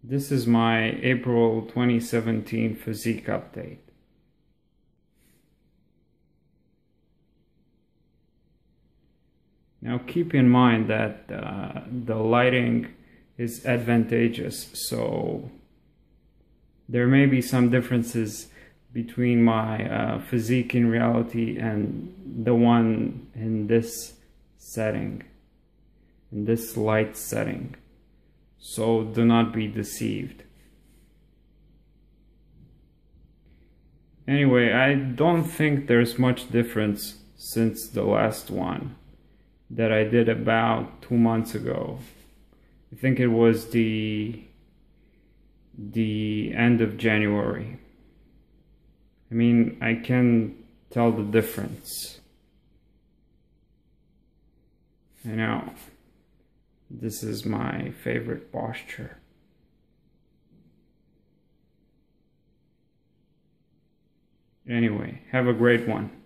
This is my April 2017 physique update. Now keep in mind that the lighting is advantageous, so there may be some differences between my physique in reality and the one in this setting, in this light setting. So do not be deceived. Anyway, I don't think there's much difference since the last one that I did about 2 months ago. I think it was the end of January. I mean, I can tell the difference. I know. This is my favorite posture. Anyway, have a great one.